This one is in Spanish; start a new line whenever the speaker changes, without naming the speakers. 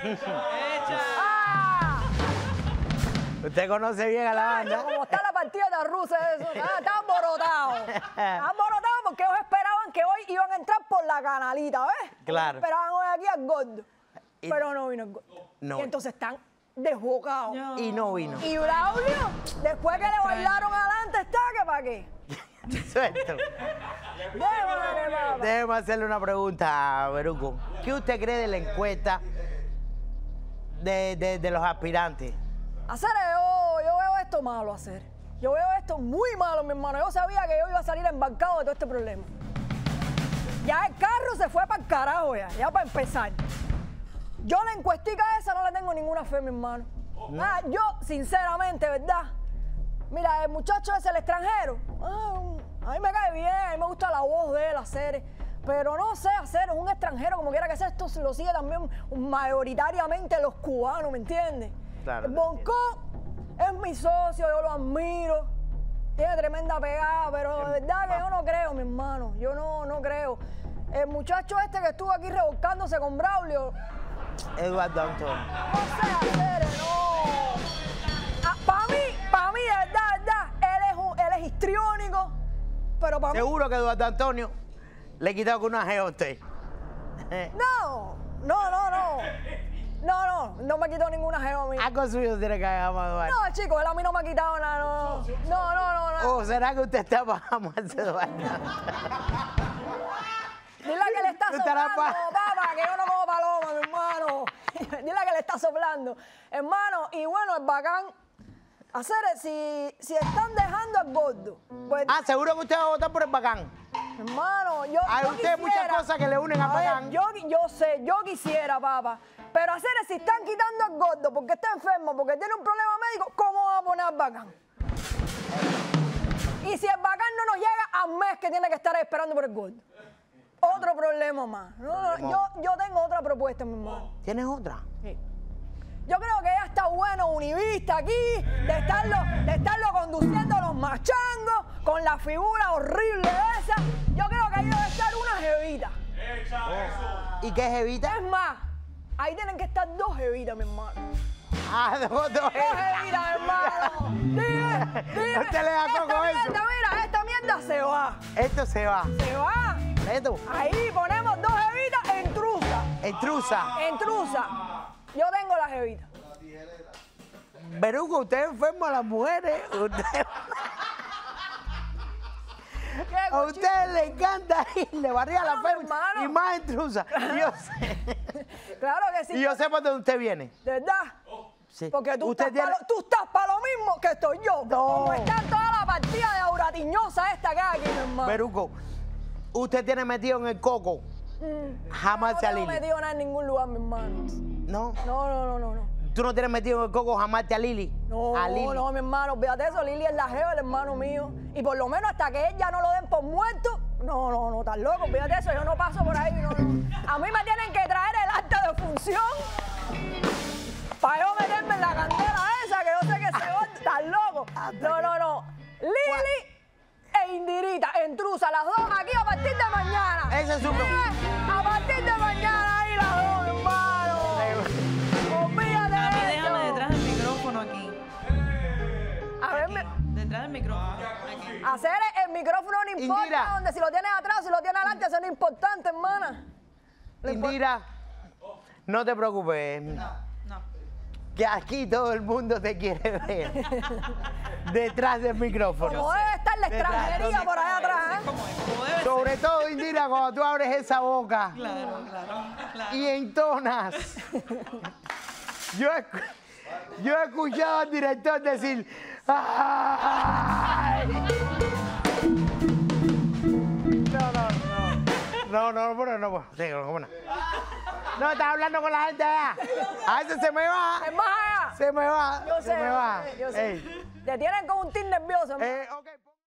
¡Ah!
Usted conoce bien a la banda.
Como está la partida de Rusia, eso. Está alborotado. Está alborotado porque ellos esperaban que hoy iban a entrar por la canalita, ¿ves?
Claro.
Esperaban hoy aquí al gordo. Pero no vino el gordo.
No.
Y entonces están desbocados.
Y no vino.
Y Braulio, después que le bailaron adelante, está que para qué.
Suelto.
Déjame, papá.
Déjeme hacerle una pregunta, Beruco. ¿Qué usted cree de la encuesta de los aspirantes?
Hacer, yo veo esto malo, hacer. Yo veo esto muy malo, mi hermano. Yo sabía que yo iba a salir embarcado de todo este problema. Ya el carro se fue para el carajo, ya para empezar. Yo la encuestica esa no le tengo ninguna fe, mi hermano. Yo, sinceramente, ¿verdad? Mira, el muchacho es el extranjero. A mí me cae bien, a mí me gusta la voz de él, hacer. Pero no sé hacer, es un extranjero, como quiera que sea, esto lo sigue también mayoritariamente los cubanos, ¿me entiendes?
Claro.
Bonco es mi socio, yo lo admiro. Tiene tremenda pegada, pero de verdad que yo no creo, mi hermano. Yo no creo. El muchacho este que estuvo aquí revolcándose con Braulio.
Eduardo Antonio.
No sé hacer, no. Para mí, de verdad, él es histriónico. Pero para mí.
Seguro que Eduardo Antonio le quitó con una G a usted.
No me quitó ninguna geo a mí.
Algo suyo tiene que haber amado.
No, chicos, él a mí no me ha quitado nada, no.
¿O será que usted está para amarse Eduardo?
Dile que le está
Tú estarás
soplando, papá, que yo no como paloma, mi hermano. Dile que le está soplando. Hermano, y bueno, es bacán. Hacer, si están dejando al gordo, pues...
Seguro que usted va a votar por el Bacán.
Hermano, yo
usted hay muchas cosas que le unen a Bacán.
Yo sé, yo quisiera, papá. Pero hacer, si están quitando al gordo porque está enfermo, porque tiene un problema médico, ¿cómo va a poner al Bacán? Y si el Bacán no nos llega al mes que tiene que estar esperando por el gordo. Otro problema más. Yo tengo otra propuesta, mi hermano.
¿Tienes otra?
Sí. Yo creo que ya está bueno Univista aquí, de estarlo conduciendo a los machangos, con la figura horrible esa. Yo creo que ahí debe estar una jevita.
¿Y qué jevita?
Es más, ahí tienen que estar dos jevitas, mi hermano.
Dos
Dos jevitas, mi hermano. Dime.
Usted le da coco eso.
Mira, esta mierda se va.
Esto se va.
Se va.
¿Esto?
Ahí ponemos dos jevitas en truza.
En truza.
Yo tengo la jevita.
Beruco, usted enferma a las mujeres. A usted le encanta irle barriga a la enferma y más en truza. Yo sé.
Claro que sí.
Y yo sé por dónde usted viene.
¿De verdad?
Sí.
Porque tú estás para lo mismo que estoy yo.
No.
Como está en toda la partida de auratiñosa esta que hay aquí, mi hermano.
Beruco, usted tiene metido en el coco. Jamás se
No
Lili.
me metido nada en ningún lugar, mi hermano.
¿No?
No.
¿Tú no tienes metido en el coco jamás a Lili?
No, mi hermano, fíjate eso, Lili es la jeva, el hermano mío. Y por lo menos hasta que ella no lo den por muerto, no, estás loco, fíjate eso, yo no paso por ahí, no. A mí me tienen que traer el acta de función para yo meterme en la candela esa, que yo sé que se va, estás loco. No. Lili e Indirita, en truza, las dos aquí a partir de mañana.
Ese es su
A partir de mañana ahí las dos, hermano. Olvídate de eso.
Déjame detrás del micrófono aquí.
A ver,
Detrás del micrófono. Aquí.
hacer el micrófono no importa,
Indira.
donde si lo tienes atrás, si lo tienes adelante, eso no es importante, hermana.
Indira, no te preocupes.
No.
Que aquí todo el mundo te quiere ver. Detrás del micrófono.
Como debe estar la extranjería por allá atrás, ¿eh?
Como debe ser.
Sobre todo, Indira, cuando tú abres esa boca
Claro.
y entonas. Yo he escuchado al director decir... ¡Ay! No. Sí, no, estás hablando con la gente allá. A veces se me va.
Es más allá.
Se me va.
Yo sé.
Se me va.
Yo sé.
Ey.
Te tienen como un tic nervioso, hermano.
Ok.